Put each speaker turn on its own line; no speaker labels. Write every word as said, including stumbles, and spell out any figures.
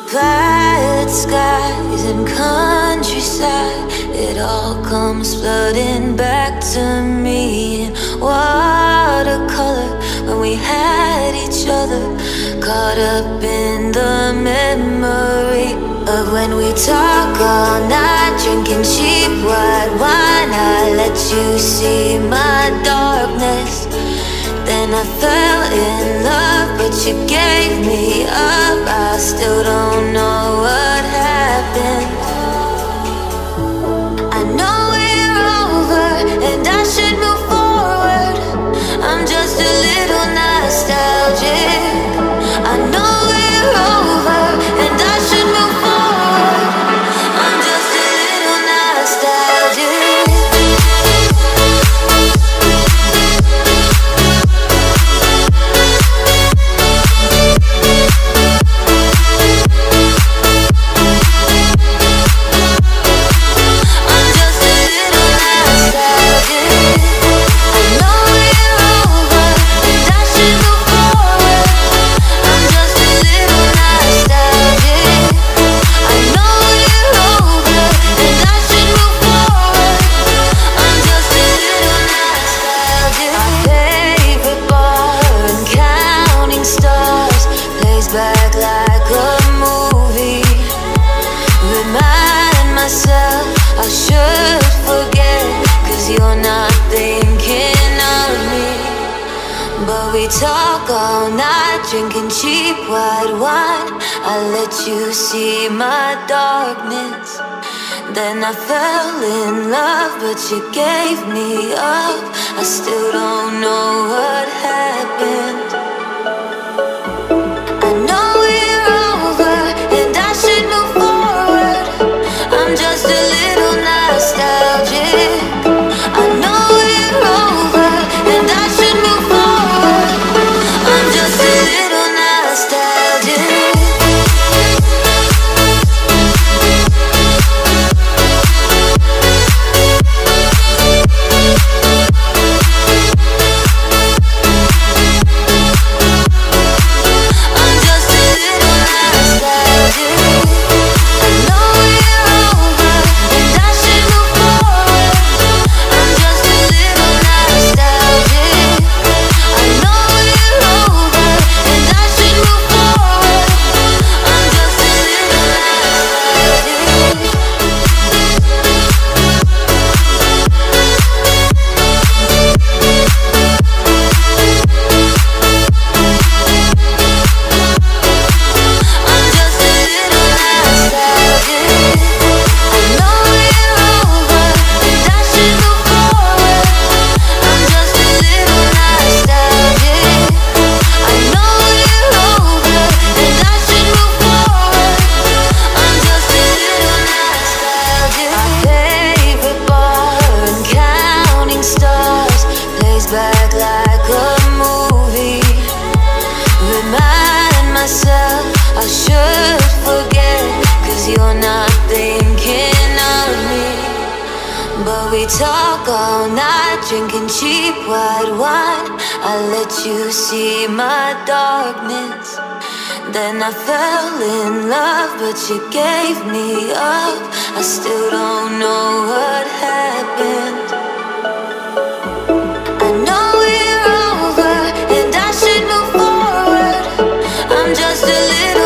Violet skies and countryside, it all comes flooding back to me in watercolor. When we had each other, caught up in the memory of when we talk all night, drinking cheap white wine. I let you see my darkness, then I fell in love, but you gave me up. I still don't know what happened. I know we're over and I should move forward. I'm just a little nostalgic. I know we're over and I should move forward. I'm just a little nostalgic. Talk all night, drinking cheap white wine. I let you see my darkness, then I fell in love, but you gave me up. I still don't know what happened. I know we're over and I should move forward. I'm just a little nostalgic. I know we're over and I should move forward. I'm just a little nostalgic. Talk all night, drinking cheap white wine. I let you see my darkness, then I fell in love, but you gave me up. I still don't know what happened. I know we're over and I should move forward. I'm just a little